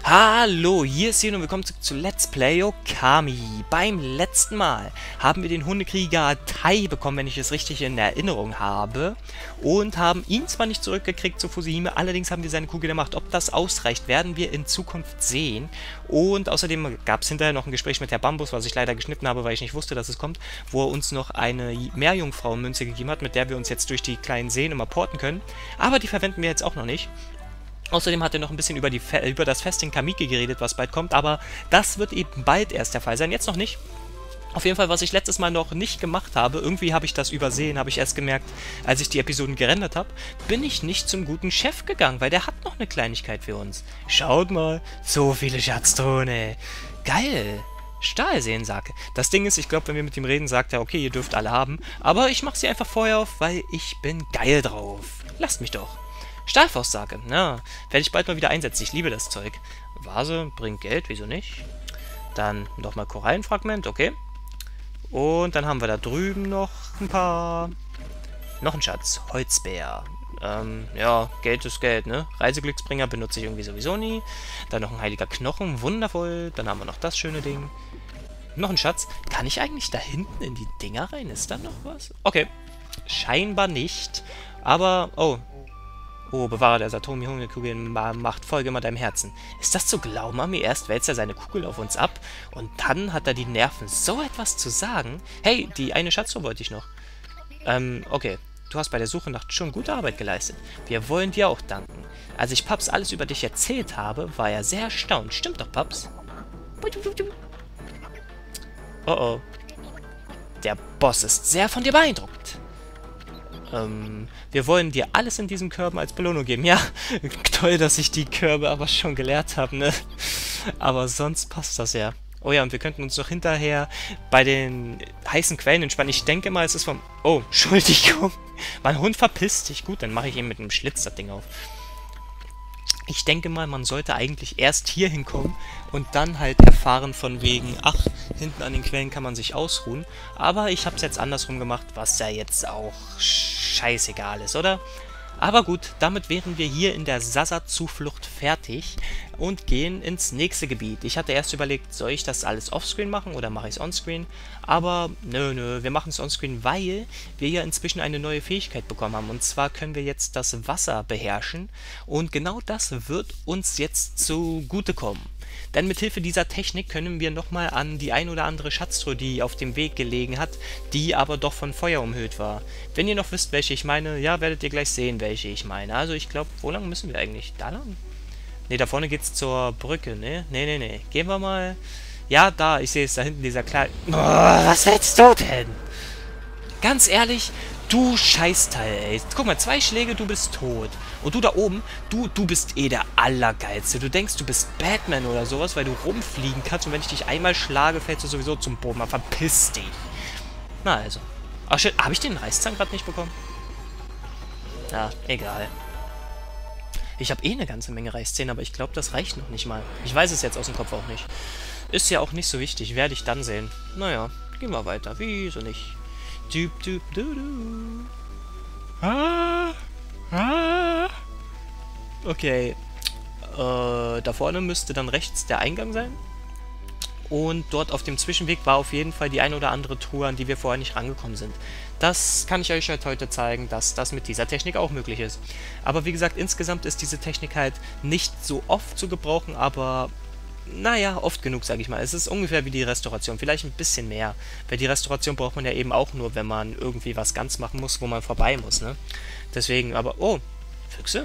Hallo, hier ist Sion und willkommen zurück zu Let's Play Okami. Beim letzten Mal haben wir den Hundekrieger Tai bekommen, wenn ich es richtig in Erinnerung habe. Und haben ihn zwar nicht zurückgekriegt zu Fusihime, allerdings haben wir seine Kugel der Macht. Ob das ausreicht, werden wir in Zukunft sehen. Und außerdem gab es hinterher noch ein Gespräch mit Herr Bambus, was ich leider geschnitten habe, weil ich nicht wusste, dass es kommt, wo er uns noch eine Meerjungfrau-Münze gegeben hat, mit der wir uns jetzt durch die kleinen Seen immer porten können. Aber die verwenden wir jetzt auch noch nicht. Außerdem hat er noch ein bisschen über das Fest in Kamiki geredet, was bald kommt, aber das wird eben bald erst der Fall sein, jetzt noch nicht. Auf jeden Fall, was ich letztes Mal noch nicht gemacht habe, irgendwie habe ich das übersehen, habe ich erst gemerkt, als ich die Episoden gerendert habe, bin ich nicht zum guten Chef gegangen, weil der hat noch eine Kleinigkeit für uns. Schaut mal, so viele Schatztone. Geil. Stahlsehnensake. Das Ding ist, ich glaube, wenn wir mit ihm reden, sagt er, okay, ihr dürft alle haben, aber ich mache sie einfach vorher auf, weil ich bin geil drauf. Lasst mich doch. Stahlfaustsake, ja, werde ich bald mal wieder einsetzen. Ich liebe das Zeug. Vase bringt Geld, wieso nicht? Dann nochmal Korallenfragment, okay. Und dann haben wir da drüben noch ein paar... Noch ein Schatz, Holzbär. Ja, Geld ist Geld, ne? Reiseglücksbringer benutze ich irgendwie sowieso nie. Dann noch ein heiliger Knochen, wundervoll. Dann haben wir noch das schöne Ding. Noch ein Schatz. Kann ich eigentlich da hinten in die Dinger rein? Ist da noch was? Okay. Scheinbar nicht. Aber, oh, Bewahrer der Satomi-Hungerkugel macht Folge immer deinem Herzen. Ist das zu glauben, Ami? Erst wälzt er seine Kugel auf uns ab und dann hat er die Nerven, so etwas zu sagen? Hey, die eine Schatztruhe wollte ich noch. Okay. Du hast bei der Suche nach schon gute Arbeit geleistet. Wir wollen dir auch danken. Als ich Paps alles über dich erzählt habe, war er sehr erstaunt. Stimmt doch, Paps? Oh oh. Der Boss ist sehr von dir beeindruckt. Wir wollen dir alles in diesen Körben als Belohnung geben. Ja, toll, dass ich die Körbe aber schon geleert habe, ne? Aber sonst passt das ja. Oh ja, und wir könnten uns doch hinterher bei den heißen Quellen entspannen. Ich denke mal, es ist vom... Oh, Entschuldigung. Mein Hund verpisst sich. Gut, dann mache ich ihm mit einem Schlitz das Ding auf. Ich denke mal, man sollte eigentlich erst hier hinkommen und dann halt erfahren von wegen, ach, hinten an den Quellen kann man sich ausruhen. Aber ich habe es jetzt andersrum gemacht, was ja jetzt auch scheißegal ist, oder? Aber gut, damit wären wir hier in der Sasa-Zuflucht fertig und gehen ins nächste Gebiet. Ich hatte erst überlegt, soll ich das alles offscreen machen oder mache ich es onscreen? Aber nö, wir machen es onscreen, weil wir ja inzwischen eine neue Fähigkeit bekommen haben. Und zwar können wir jetzt das Wasser beherrschen und genau das wird uns jetzt zugutekommen. Denn mit Hilfe dieser Technik können wir nochmal an die ein oder andere Schatztruhe, die auf dem Weg gelegen hat, die aber doch von Feuer umhüllt war. Wenn ihr noch wisst, welche ich meine, ja, werdet ihr gleich sehen, welche ich meine. Also ich glaube, wo lang müssen wir eigentlich? Da lang? Ne, da vorne geht's zur Brücke, ne? Ne. Gehen wir mal... Ja, da, ich sehe es da hinten, dieser kleine... Oh, was willst du denn? Ganz ehrlich, du Scheißteil, ey. Guck mal, 2 Schläge, du bist tot. Und du da oben, du bist eh der Allergeilste. Du denkst, du bist Batman oder sowas, weil du rumfliegen kannst. Und wenn ich dich einmal schlage, fällst du sowieso zum Boden. Mal verpiss dich. Na also. Ach shit, habe ich den Reißzahn gerade nicht bekommen? Ja, egal. Ich habe eh eine ganze Menge Reißzähne, aber ich glaube, das reicht noch nicht mal. Ich weiß es jetzt aus dem Kopf auch nicht. Ist ja auch nicht so wichtig. Werde ich dann sehen. Naja, gehen wir weiter. Wieso nicht? Okay. Da vorne müsste dann rechts der Eingang sein. Und dort auf dem Zwischenweg war auf jeden Fall die ein oder andere Truhe, an die wir vorher nicht rangekommen sind. Das kann ich euch halt heute zeigen, dass das mit dieser Technik auch möglich ist. Aber wie gesagt, insgesamt ist diese Technik halt nicht so oft zu gebrauchen, aber... Naja, oft genug, sage ich mal. Es ist ungefähr wie die Restauration, vielleicht ein bisschen mehr. Weil die Restauration braucht man ja eben auch nur, wenn man irgendwie was ganz machen muss, wo man vorbei muss, ne? Deswegen, aber... Oh, Füchse?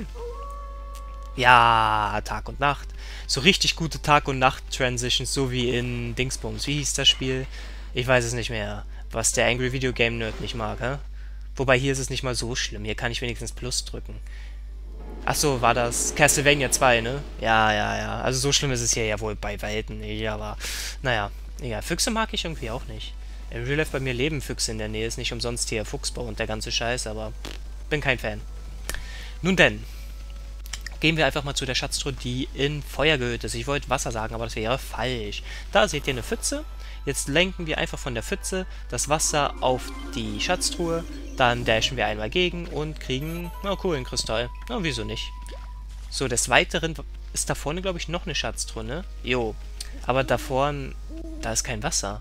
Ja, Tag und Nacht. So richtig gute Tag- und Nacht-Transitions, so wie in Dingsbums. Wie hieß das Spiel? Ich weiß es nicht mehr. Was der Angry Video Game Nerd nicht mag, hä? Wobei hier ist es nicht mal so schlimm. Hier kann ich wenigstens Plus drücken. Achso, war das Castlevania 2, ne? Ja. Also so schlimm ist es hier ja wohl bei Weitem nicht, aber... Naja, egal. Füchse mag ich irgendwie auch nicht. Im Real Life bei mir leben Füchse in der Nähe. Ist nicht umsonst hier Fuchsbau und der ganze Scheiß, aber... Bin kein Fan. Nun denn... Gehen wir einfach mal zu der Schatztruhe, die in Feuer gehüllt ist. Ich wollte Wasser sagen, aber das wäre falsch. Da seht ihr eine Pfütze. Jetzt lenken wir einfach von der Pfütze das Wasser auf die Schatztruhe. Dann dashen wir einmal gegen und kriegen, na cool, einen Kristall. Na, wieso nicht? So, des Weiteren ist da vorne, glaube ich, noch eine Schatztruhe, ne? Jo. Aber da vorne, da ist kein Wasser.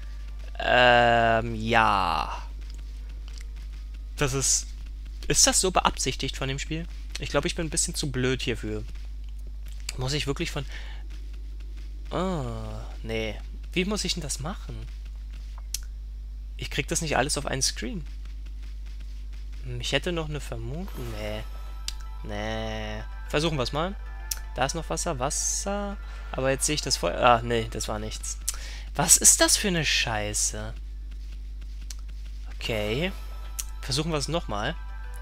Ja. Das ist... Ist das so beabsichtigt von dem Spiel? Ich glaube, ich bin ein bisschen zu blöd hierfür. Muss ich wirklich von... Oh, nee. Wie muss ich denn das machen? Ich krieg das nicht alles auf einen Screen. Ich hätte noch eine Vermutung. Nee. Nee. Versuchen wir es mal. Da ist noch Wasser. Wasser. Aber jetzt sehe ich das Feuer. Ah, nee, das war nichts. Was ist das für eine Scheiße? Okay. Versuchen wir es nochmal.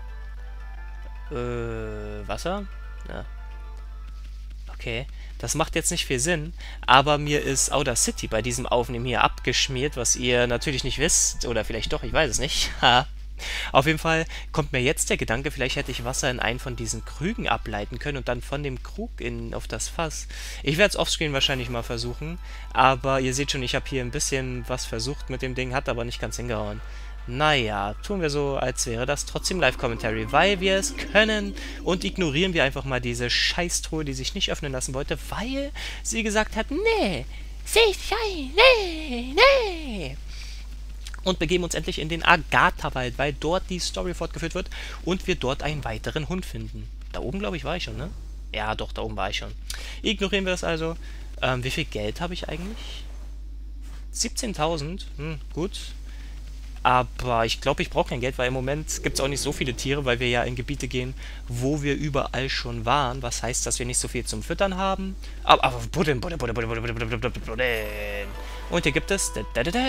Wasser? Ja. Okay. Das macht jetzt nicht viel Sinn, aber mir ist Outer City bei diesem Aufnehmen hier abgeschmiert, was ihr natürlich nicht wisst, oder vielleicht doch, ich weiß es nicht. Auf jeden Fall kommt mir jetzt der Gedanke, vielleicht hätte ich Wasser in einen von diesen Krügen ableiten können und dann von dem Krug auf das Fass. Ich werde es offscreen wahrscheinlich mal versuchen, aber ihr seht schon, ich habe hier ein bisschen was versucht mit dem Ding, hat aber nicht ganz hingehauen. Naja, tun wir so, als wäre das trotzdem Live-Commentary, weil wir es können und ignorieren wir einfach mal diese Scheißtruhe, die sich nicht öffnen lassen wollte, weil sie gesagt hat, nee, sicher, nee, nee. Und begeben uns endlich in den Agatha-Wald, weil dort die Story fortgeführt wird und wir dort einen weiteren Hund finden. Da oben, glaube ich, war ich schon, ne? Ja, doch, da oben war ich schon. Ignorieren wir das also. Wie viel Geld habe ich eigentlich? 17.000, gut. Aber ich glaube, ich brauche kein Geld, weil im Moment gibt es auch nicht so viele Tiere, weil wir ja in Gebiete gehen, wo wir überall schon waren. Was heißt, dass wir nicht so viel zum Füttern haben. Aber Buddeln. Und hier gibt es...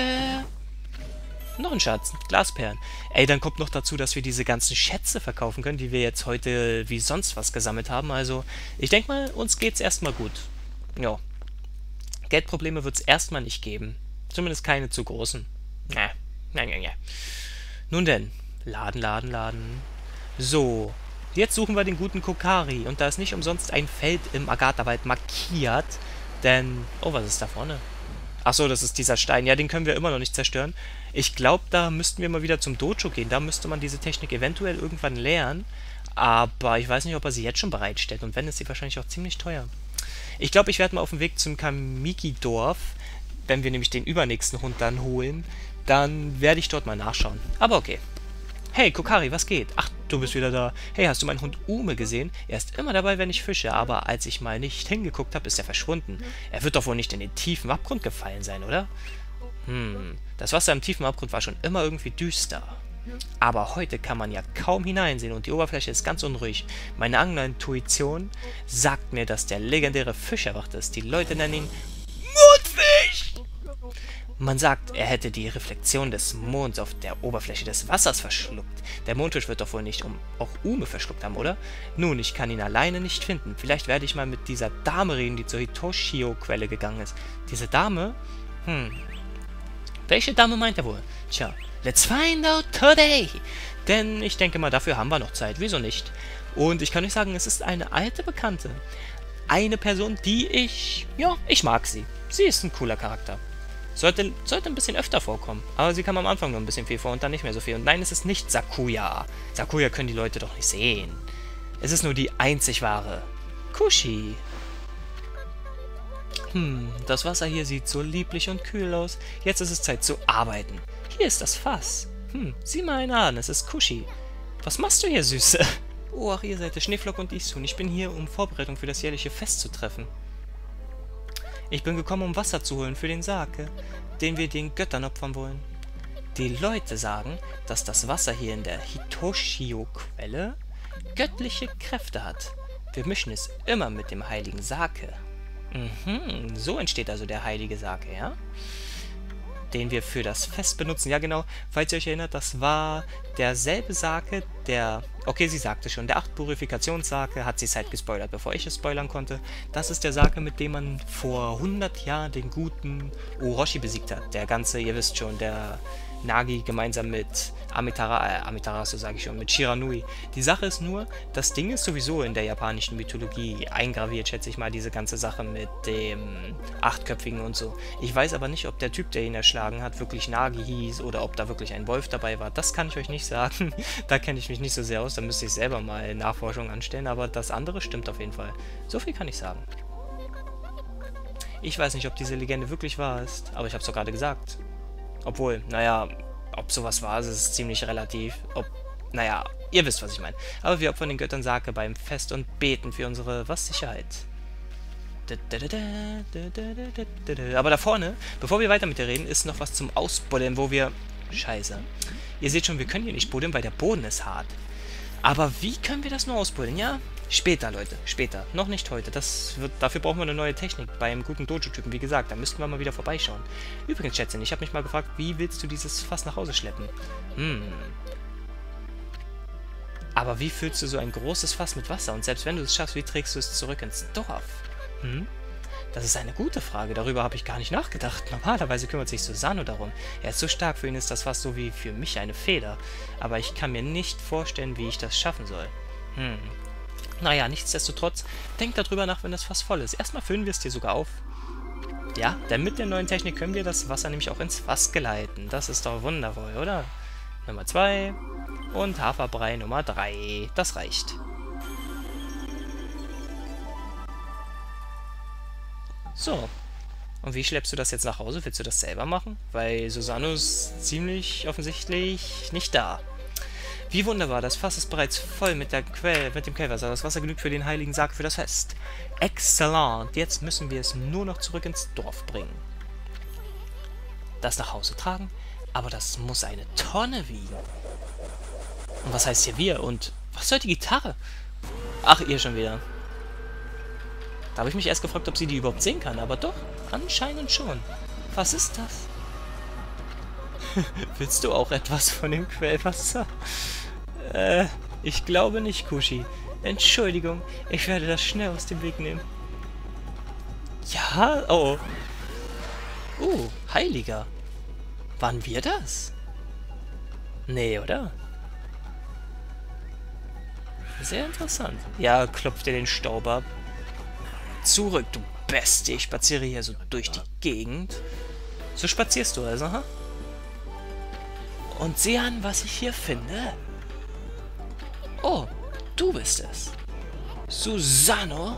noch ein Schatz, Glasperlen. Ey, dann kommt noch dazu, dass wir diese ganzen Schätze verkaufen können, die wir jetzt heute wie sonst was gesammelt haben. Also, ich denke mal, uns geht's erstmal gut. Ja. Geldprobleme wird es erstmal nicht geben. Zumindest keine zu großen. Ja. Nun denn, laden. So, jetzt suchen wir den guten Kokari. Und da ist nicht umsonst ein Feld im Agatha-Wald markiert. Denn, oh, was ist da vorne? Achso, das ist dieser Stein. Ja, den können wir immer noch nicht zerstören. Ich glaube, da müssten wir mal wieder zum Dojo gehen. Da müsste man diese Technik eventuell irgendwann lernen. Aber ich weiß nicht, ob er sie jetzt schon bereitstellt. Und wenn, ist sie wahrscheinlich auch ziemlich teuer. Ich glaube, ich werde mal auf dem Weg zum Kamiki-Dorf, wenn wir nämlich den übernächsten Hund dann holen, dann werde ich dort mal nachschauen. Aber okay. Hey, Kokari, was geht? Ach, du bist wieder da. Hey, hast du meinen Hund Ume gesehen? Er ist immer dabei, wenn ich fische, aber als ich mal nicht hingeguckt habe, ist er verschwunden. Er wird doch wohl nicht in den tiefen Abgrund gefallen sein, oder? Das Wasser im tiefen Abgrund war schon immer irgendwie düster. Aber heute kann man ja kaum hineinsehen und die Oberfläche ist ganz unruhig. Meine Angler-Intuition sagt mir, dass der legendäre Fisch erwacht ist. Die Leute nennen ihn Mondfisch! Man sagt, er hätte die Reflexion des Monds auf der Oberfläche des Wassers verschluckt. Der Mondfisch wird doch wohl nicht auch Ume verschluckt haben, oder? Nun, ich kann ihn alleine nicht finden. Vielleicht werde ich mal mit dieser Dame reden, die zur Hitoshio-Quelle gegangen ist. Diese Dame? Welche Dame meint er wohl? Tja, let's find out today! Denn ich denke mal, dafür haben wir noch Zeit. Wieso nicht? Und ich kann euch sagen, es ist eine alte Bekannte. Eine Person, die ich mag sie. Sie ist ein cooler Charakter. Sollte ein bisschen öfter vorkommen. Aber sie kam am Anfang nur ein bisschen viel vor und dann nicht mehr so viel. Und nein, es ist nicht Sakuya. Sakuya können die Leute doch nicht sehen. Es ist nur die einzig wahre Kushi. Das Wasser hier sieht so lieblich und kühl aus. Jetzt ist es Zeit zu arbeiten. Hier ist das Fass. Sieh mal einen an, es ist Kushi. Was machst du hier, Süße? Oh, ach, ihr seid der Schneeflock und Isun. Ich bin hier, um Vorbereitung für das jährliche Fest zu treffen. Ich bin gekommen, um Wasser zu holen für den Sake, den wir den Göttern opfern wollen. Die Leute sagen, dass das Wasser hier in der Hitoshio-Quelle göttliche Kräfte hat. Wir mischen es immer mit dem heiligen Sake. So entsteht also der heilige Sake, ja? Den wir für das Fest benutzen. Ja, genau. Falls ihr euch erinnert, das war derselbe Sake, der... Okay, sie sagte schon, der 8-Purifikations-Sake, hat sie es halt gespoilert, bevor ich es spoilern konnte. Das ist der Sake, mit dem man vor 100 Jahren den guten Orochi besiegt hat. Der ganze, ihr wisst schon, der Nagi gemeinsam mit Amaterasu sage ich schon, mit Shiranui. Die Sache ist nur, das Ding ist sowieso in der japanischen Mythologie eingraviert, schätze ich mal, diese ganze Sache mit dem Achtköpfigen und so. Ich weiß aber nicht, ob der Typ, der ihn erschlagen hat, wirklich Nagi hieß oder ob da wirklich ein Wolf dabei war. Das kann ich euch nicht sagen. Da kenne ich mich nicht so sehr aus, da müsste ich selber mal Nachforschung anstellen, aber das andere stimmt auf jeden Fall. So viel kann ich sagen. Ich weiß nicht, ob diese Legende wirklich wahr ist, aber ich habe es doch gerade gesagt. Obwohl, naja, ob sowas wahr ist, ist ziemlich relativ. Naja, ihr wisst, was ich meine. Aber wir opfern den Göttern Sake beim Fest und beten für unsere, Sicherheit. Aber da vorne, bevor wir weiter mit dir reden, ist noch was zum Ausbuddeln, wo wir... Scheiße. Ihr seht schon, wir können hier nicht buddeln, weil der Boden ist hart. Aber wie können wir das nur ausbuddeln, ja? Später, Leute, später. Noch nicht heute. Dafür brauchen wir eine neue Technik beim guten Dojo-Typen. Wie gesagt, da müssten wir mal wieder vorbeischauen. Übrigens, Schätzchen, ich habe mich mal gefragt, wie willst du dieses Fass nach Hause schleppen? Aber wie füllst du so ein großes Fass mit Wasser? Und selbst wenn du es schaffst, wie trägst du es zurück ins Dorf? Das ist eine gute Frage. Darüber habe ich gar nicht nachgedacht. Normalerweise kümmert sich Susano darum. Er ist so stark, für ihn ist das Fass so wie für mich eine Feder. Aber ich kann mir nicht vorstellen, wie ich das schaffen soll. Naja, nichtsdestotrotz, denk darüber nach, wenn das Fass voll ist. Erstmal füllen wir es dir sogar auf. Ja, denn mit der neuen Technik können wir das Wasser nämlich auch ins Fass geleiten. Das ist doch wundervoll, oder? Nummer 2 und Haferbrei Nummer 3. Das reicht. So. Und wie schleppst du das jetzt nach Hause? Willst du das selber machen? Weil Susano ist ziemlich offensichtlich nicht da. Wie wunderbar, das Fass ist bereits voll mit dem Quellwasser. Das Wasser genügt für den heiligen Sarg für das Fest. Exzellent, jetzt müssen wir es nur noch zurück ins Dorf bringen. Das nach Hause tragen, aber das muss eine Tonne wiegen. Und was heißt hier wir? Und was soll die Gitarre? Ach, ihr schon wieder. Da habe ich mich erst gefragt, ob sie die überhaupt sehen kann, aber doch, anscheinend schon. Was ist das? Willst du auch etwas von dem Quellwasser? Ich glaube nicht, Kushi. Entschuldigung, ich werde das schnell aus dem Weg nehmen. Ja? Oh. Heiliger. Waren wir das? Nee, oder? Sehr interessant. Ja, klopft dir den Staub ab. Zurück, du Bestie. Ich spaziere hier so durch die Gegend. So spazierst du also, ha? Und sieh an, was ich hier finde. Oh, du bist es. Susano?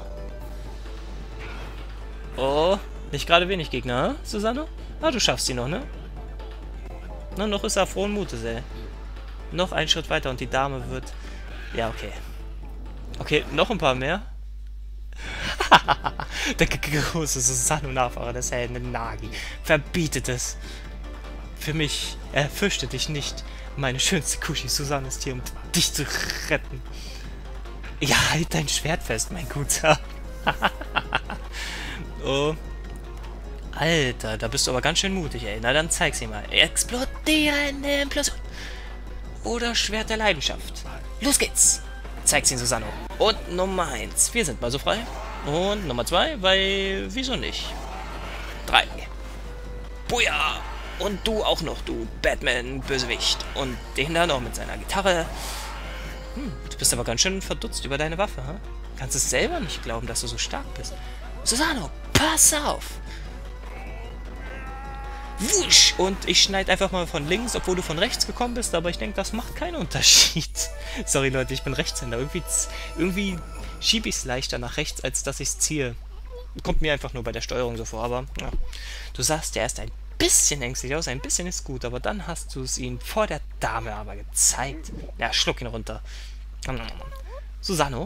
Oh, nicht gerade wenig Gegner, hm? Susano? Ah, du schaffst sie noch, ne? Na, noch ist er frohen Mutes, ey. Noch einen Schritt weiter und die Dame wird... Ja, okay. Okay, noch ein paar mehr. Der große Susano-Nachfahrer des Helden Nagi verbietet es. Für mich, er fürchtet dich nicht. Meine schönste Kushi, Susano ist hier, um dich zu retten. Ja, halt dein Schwert fest, mein Guter. Oh. Alter, da bist du aber ganz schön mutig, ey. Na, dann zeig sie mal. Explodierende Implosion. Oder Schwert der Leidenschaft. Los geht's. Zeig's ihn, Susano. Und Nummer 1. Wir sind mal so frei. Und Nummer 2, weil, wieso nicht? 3. Buja! Und du auch noch, du Batman-Bösewicht. Und den da noch mit seiner Gitarre. Du bist aber ganz schön verdutzt über deine Waffe, hm? Kannst es selber nicht glauben, dass du so stark bist. Susano, pass auf! Wusch! Und ich schneide einfach mal von links, obwohl du von rechts gekommen bist, aber ich denke, das macht keinen Unterschied. Sorry, Leute, ich bin Rechtshänder. Irgendwie schiebe ich es leichter nach rechts, als dass ich es ziehe. Kommt mir einfach nur bei der Steuerung so vor, aber ja. Du sahst ja erst ein bisschen ängstlich aus, ein bisschen ist gut, aber dann hast du es ihm vor der Dame aber gezeigt. Ja, schluck ihn runter. Susano?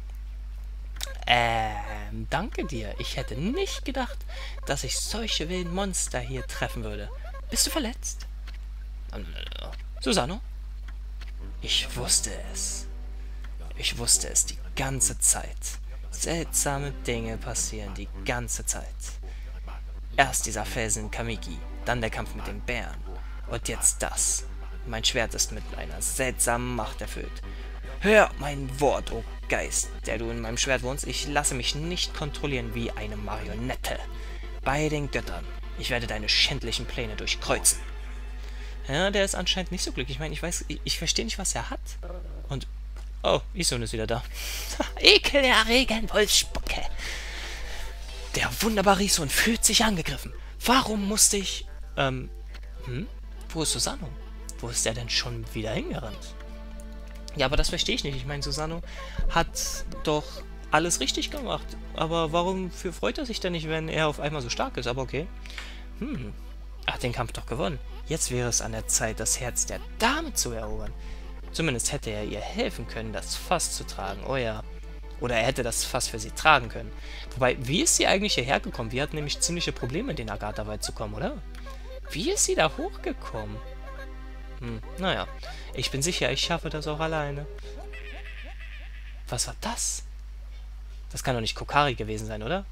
Danke dir. Ich hätte nicht gedacht, dass ich solche wilden Monster hier treffen würde. Bist du verletzt? Susano? Ich wusste es. Ich wusste es die ganze Zeit. Seltsame Dinge passieren die ganze Zeit. Erst dieser Felsen in Kamiki, dann der Kampf mit den Bären. Und jetzt das. Mein Schwert ist mit einer seltsamen Macht erfüllt. Hör mein Wort, oh Geist, der du in meinem Schwert wohnst. Ich lasse mich nicht kontrollieren wie eine Marionette. Bei den Göttern. Ich werde deine schändlichen Pläne durchkreuzen. Ja, der ist anscheinend nicht so glücklich. Ich meine, ich verstehe nicht, was er hat. Und, oh, Ison ist wieder da. Ekelerregend, Wolfsspocke. Der wunderbare Ison fühlt sich angegriffen. Warum musste ich, wo ist Susanoo? Wo ist der denn schon wieder hingerannt? Ja, aber das verstehe ich nicht. Ich meine, Susanoo hat doch alles richtig gemacht. Aber warum freut er sich denn nicht, wenn er auf einmal so stark ist? Aber okay. Er hat den Kampf doch gewonnen. Jetzt wäre es an der Zeit, das Herz der Dame zu erobern. Zumindest hätte er ihr helfen können, das Fass zu tragen. Oh ja. Oder er hätte das Fass für sie tragen können. Wobei, wie ist sie eigentlich hierher gekommen? Wir hatten nämlich ziemliche Probleme, in den Agatha-Wald zu kommen, oder? Wie ist sie da hochgekommen? Naja. Ich bin sicher, ich schaffe das auch alleine. Was war das? Das kann doch nicht Kokari gewesen sein, oder?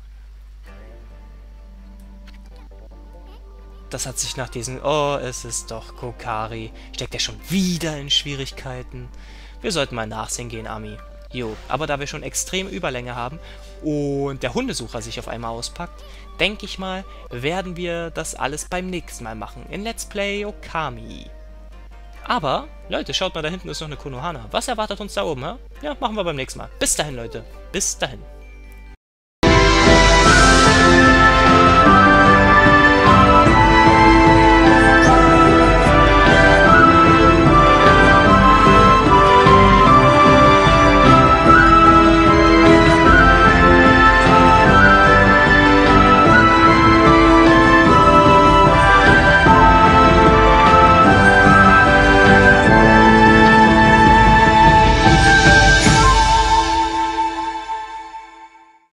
Das hat sich nach diesem... Oh, es ist doch Kokari. Steckt er schon wieder in Schwierigkeiten? Wir sollten mal nachsehen gehen, Ami. Jo, aber da wir schon extrem Überlänge haben und der Hundesucher sich auf einmal auspackt, denke ich mal, werden wir das alles beim nächsten Mal machen in Let's Play Okami. Aber, Leute, schaut mal, da hinten ist noch eine Konohana. Was erwartet uns da oben, hä? Ja, machen wir beim nächsten Mal. Bis dahin, Leute. Bis dahin.